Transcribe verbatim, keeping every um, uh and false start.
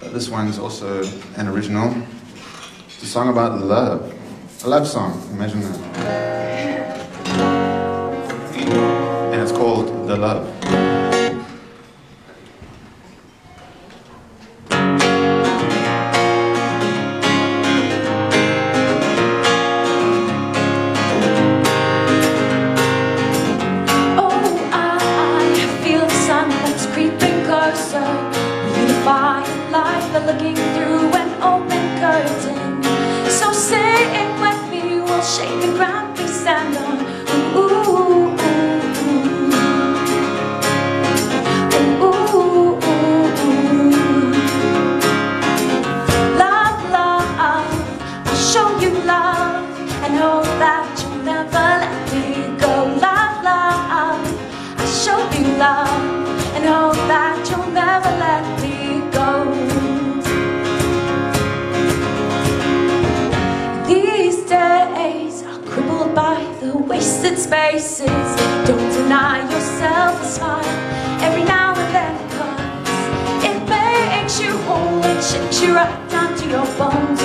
But this one is also an original. It's a song about love. A love song, imagine that. And it's called The Love. Looking through an open curtain. So sing with me, we'll shake the ground we stand on. Ooh, ooh, ooh, ooh, ooh, ooh. Love, love, I'll show you love, and hope that you'll never let me go. Love, love, I'll show you love, and hope that you'll never let me go. By the wasted spaces, don't deny yourself a smile every now and then, cause it makes you whole, it shakes you right down to your bones.